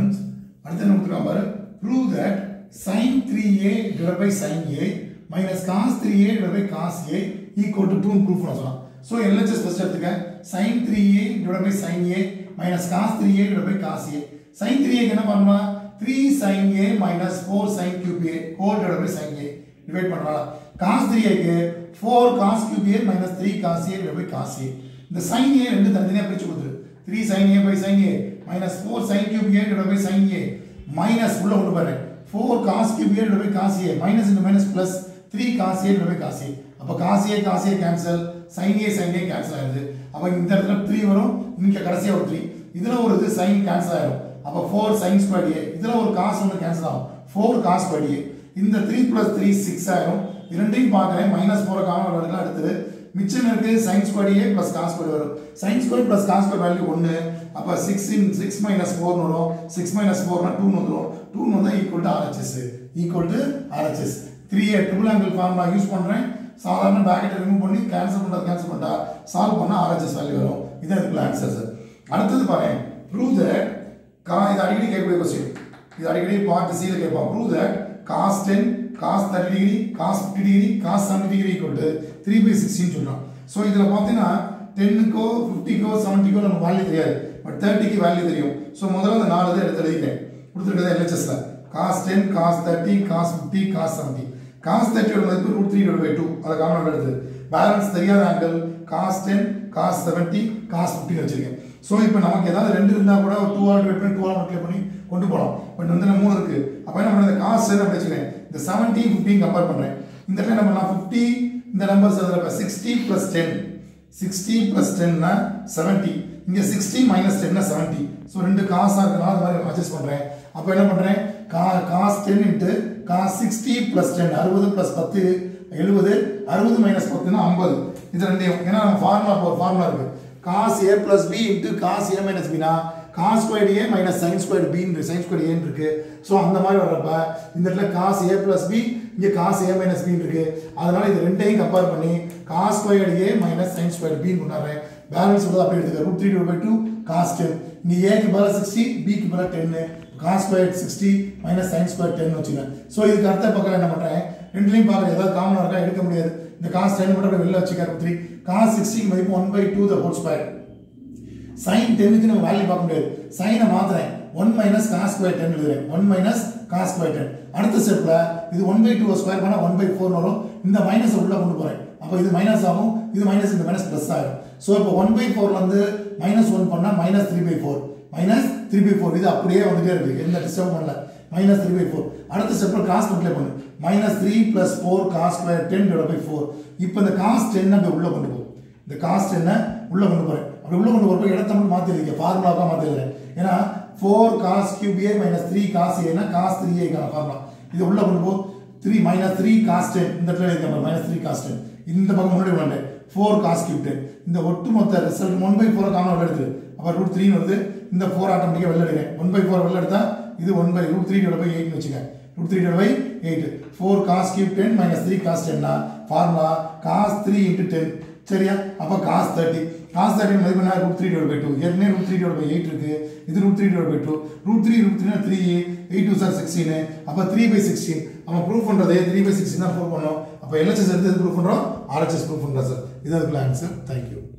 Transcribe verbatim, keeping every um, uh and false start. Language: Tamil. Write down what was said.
students. அடுத்து என்ன கொடுத்திருக்காங்க பாரு. Prove that sin three a divided by sin a minus cos three a divided by cos a equal to two proof பண்ண சொல்லலாம். So L H S first எடுத்துக்க. sin three a divided by sin a minus cos three a divided by cos a. sin three a என்ன பண்ணலாம்? three sin a minus four sin cube a whole divided by sin a. Divide பண்ணலாம். cos three a க்கு four cos cube a minus three cos a divided by cos a. இந்த sin a ரெண்டு தனித்தனியா பிரிச்சு கொடுத்துரு. three sin a by sin a minus four sin cube a divided by sin a minus உள்ள கொண்டு பாரு. four cos cube a divided by cos a minus into minus plus three cos a divided by cos a. அப்ப cos a cos a cancel, sin a sin a cancel ஆயிருது. அப்ப இந்த இடத்துல three வரும், இங்க கடைசியா ஒரு three. இதுல ஒரு இது sin cancel ஆயிரும். அப்ப four sin squared a. இதுல ஒரு cos ஒன்னு cancel ஆகும். four cos squared a. இந்த three plus three six ஆயிரும். இரண்டையும் பார்க்கறேன் minus four காமன் எடுக்கலாம் அடுத்து மிச்சம் இருக்கு sin squared a plus cos squared வரும். sin squared plus cos squared value one. அப்ப six in six minus four வரும். six minus four னா two வந்துரும். two வந்தா equal to R H S. equal to R H S. three a triple angle formula use பண்றேன். சாதாரண bracket ரிமூவ் பண்ணி கேன்சல் பண்றது கேன்சல் பண்ணா சால்வ் பண்ணா R H S வேல்யூ வரும். இது அதுக்குள்ள ஆன்சர் சார். அடுத்து பாருங்க. prove that கா இது அடிக்கடி கேட்கக்கூடிய क्वेश्चन. இது அடிக்கடி பார்ட் C ல கேட்பாங்க. prove that cos ten cos thirty degree cos fifty degree cos seventy degree equal to three by sixteen சொல்றோம். சோ இதுல பாத்தீங்கன்னா ten க்கோ fifty க்கோ seventy க்கோ நமக்கு வேல்யூ தெரியாது. பட் thirty க்கு வேல்யூ தெரியும். சோ முதல்ல அந்த நாலு இதை எடுத்து எழுதிக்கிறேன். கொடுத்திருக்கிறது L H S ல cos ten cos thirty cos fifty cos seventy. cos thirty ஓட மதிப்பு root three divided by two. அத காமனா எடுத்து பேலன்ஸ் தெரியாத angle cos ten cos seventy cos fifty வச்சிருக்கேன். சோ இப்போ நமக்கு ஏதாவது ரெண்டு இருந்தா கூட two ஆல் டிவைட் பண்ணி two ஆல் மல்டிப்ளை பண்ணி கொண்டு போலாம். பட் வந்து மூணு இருக்கு. அப்ப என்ன பண்றது cos ten அப்படி வச்சுக்கிறேன். இந்த seventy fifty கம்பேர் பண்றேன். இந்த இடத்துல என்ன பண்ணலாம் fifty இந்த நம்பர்ஸ் அதுல sixty plus ten. sixty plus ten னா seventy. இங்க sixty minus ten னா seventy. சோ ரெண்டு cos ஆ இருக்கனால அந்த மாதிரி அட்ஜஸ்ட் பண்றேன். அப்ப என்ன பண்றேன் cos ten into cos sixty plus ten sixty plus ten seventy sixty minus ten னா fifty. இது ரெண்டையும் ஏன்னா நம்ம ஃபார்முலா ஒரு ஃபார்முலா இருக்கு. cos a plus b into cos a minus b னா cos squared a minus sin squared b ன்னு sin squared a ன்னு இருக்கு. சோ அந்த மாதிரி வரப்ப இந்த இடத்துல cos a plus b இங்க cos a minus b ன்னு இருக்கு. அதனால இது ரெண்டையும் கம்பேர் பண்ணி cos squared a minus sin squared b ன்னு கொண்டாறேன். பேலன்ஸ் வந்து அப்படியே எடுத்துக்க root three divided by two cos ten. இங்க a க்கு பதிலா sixty b க்கு பதிலா ten. cos squared sixty minus sin squared ten வச்சுக்கிறேன். சோ இதுக்கு அடுத்த பக்கம் என்ன பண்றேன் ரெண்டுலயும் பார்க்க ஏதாவது காமனா இருக்கா எடுக்க முடியாது. இந்த cos ten மட்டும் அப்படியே வெளில வச்சுக்க root three. cos sixty மதிப்பு one by two the whole square. sin ten க்கு நம்ம வேல்யூ பார்க்க முடியாது. sin ஐ மாத்துறேன். one minus cos square ten எழுதுறேன். one minus cos square ten. அடுத்த ஸ்டெப்ல இது one by two ஸ்கொயர் பண்ணா one by four வரும். இந்த மைனஸ் உள்ள கொண்டு போறேன். அப்ப இது மைனஸ் ஆகும். இது மைனஸ் இந்த மைனஸ் பிளஸ் ஆகும். சோ இப்போ one by four ல இருந்து minus one பண்ணா minus three by four. minus three by four இது அப்படியே வந்துட்டே இருக்கு. எந்த டிஸ்டர்ப் பண்ணல. minus three by four. அடுத்த ஸ்டெப்ல கிராஸ் மல்டிப்ளை பண்ணு. minus three plus four cos square ten divided by four. இப்போ இந்த cos ten அப்படியே உள்ள கொண்டு போ. இந்த cos ten உள்ள கொண்டு போறேன். அப்படி உள்ள கொண்டு போறப்ப இடத்தை மட்டும் மாத்தி இருக்கேன். ஃபார்முலாவா மாத்தி இருக்கேன். ஏனா four cos cube a minus three cos a னா cos three a கான ஃபார்முலா. இது உள்ள கொண்டு போ. three minus three cos ten இந்த இடத்துல எழுதிக்கலாம் minus three cos ten. இந்த பக்கம் முன்னாடி வரேன். four cos cube ten. இந்த ஒட்டுமொத்த ரிசல்ட் one by four காமனா எடுத்து. அப்ப root three வருது. இந்த four ஆட்டோமேட்டிக்கா வெளில எடுங்க. one by four வெளில எடுத்தா இது one by root three divided by eight னு வெச்சுங்க. root three divided by eight. four cos cube ten minus three cos ten னா formula cos three into ten. சரியா? அப்ப cos thirty. cos thirty மதிப்பு என்ன root three divided by two. ஏற்கனவே root three divided by eight இருக்கு. இது root three divided by two. root three root three னா three. eight two are sixteen. அப்ப three by sixteen. நம்ம ப்ரூஃப் பண்றது three by sixteen தான் ப்ரூஃப் பண்ணோம். அப்ப L H S எடுத்து ப்ரூஃப் பண்றோம். R H S ப்ரூஃப் பண்றோம் சார். இது அதுக்குள்ள ஆன்சர். Thank you.